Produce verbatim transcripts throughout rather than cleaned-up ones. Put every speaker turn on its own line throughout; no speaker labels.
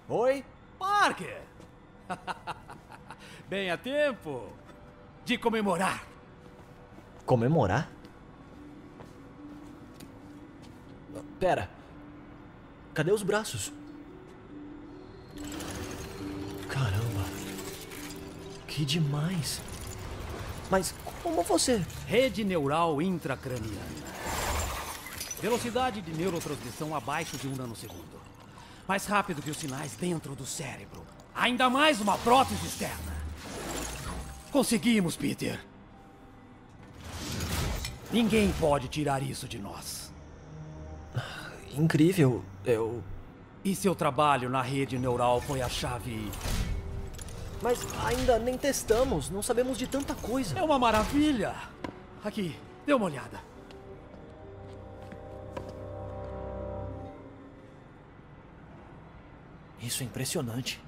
Oi?
Parker! Bem a tempo de comemorar.
Comemorar? Pera. Cadê os braços? Caramba. Que demais. Mas como você...
Rede neural intracraniana. Velocidade de neurotransmissão abaixo de um nanosegundo. Mais rápido que os sinais dentro do cérebro. Ainda mais uma prótese externa. Conseguimos, Peter. Ninguém pode tirar isso de nós.
Incrível. Eu...
E seu trabalho na rede neural foi a chave...
Mas ainda nem testamos. Não sabemos de tanta coisa.
É uma maravilha. Aqui, dê uma olhada.
Isso é impressionante.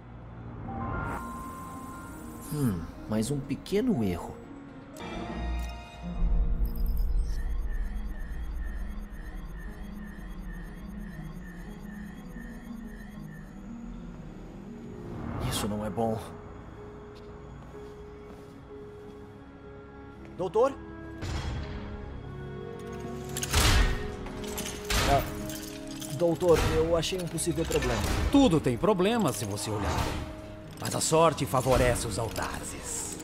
Hum, mais um pequeno erro. Isso não é bom. Doutor? Ah, doutor, eu achei um possível problema.
Tudo tem problema se você olhar bem. Mas a sorte favorece os audazes.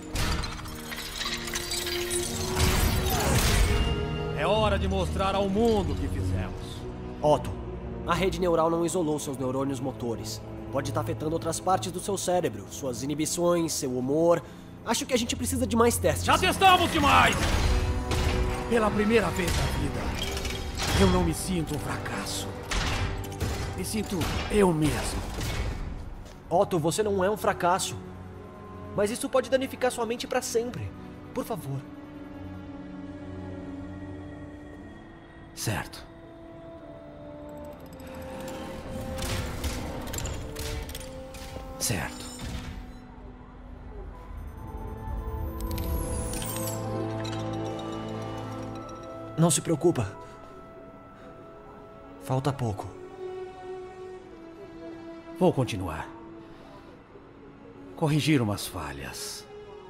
É hora de mostrar ao mundo o que fizemos.
Otto, a rede neural não isolou seus neurônios motores. Pode estar afetando outras partes do seu cérebro, suas inibições, seu humor. Acho que a gente precisa de mais testes.
Já testamos demais! Pela primeira vez na vida, eu não me sinto um fracasso. Me sinto eu mesmo.
Otto, você não é um fracasso. Mas isso pode danificar sua mente pra sempre. Por favor.
Certo. Certo.
Não se preocupa. Falta pouco.
Vou continuar. Corrigir umas falhas.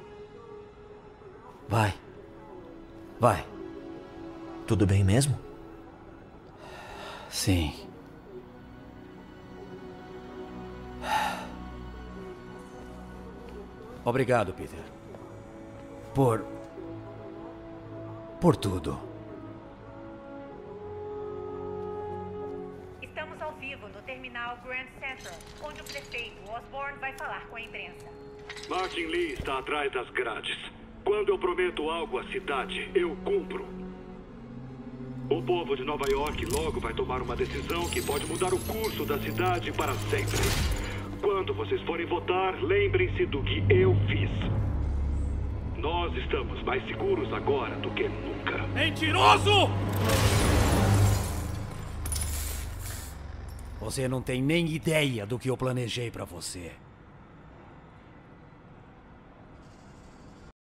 Vai. Vai.
Tudo bem mesmo?
Sim. Obrigado, Peter. Por... Por tudo.
Estamos ao vivo no terminal Grand Central, onde o prefeito Osborne vai falar com a imprensa.
Martin Lee está atrás das grades. Quando eu prometo algo à cidade, eu cumpro. O povo de Nova York logo vai tomar uma decisão que pode mudar o curso da cidade para sempre. Quando vocês forem votar, lembrem-se do que eu fiz. Nós estamos mais seguros agora do que nunca.
Mentiroso! Você não tem nem ideia do que eu planejei pra você.